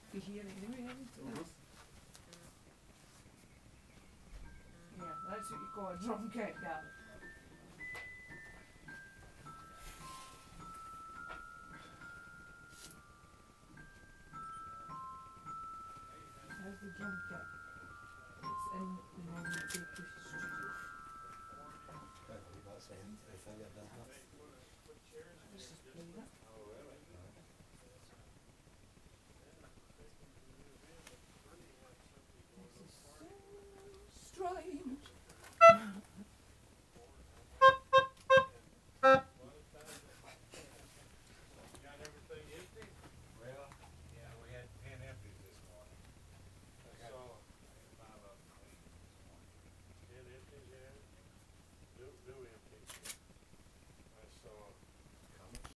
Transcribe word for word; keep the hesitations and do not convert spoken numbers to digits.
You hear it anyway, isn't it? Yeah, that's what you call a drum kit, Gavin. There's the drum kit. It's in the normal Clovis studio. I believe that's when they find it, doesn't it? Let's just play that.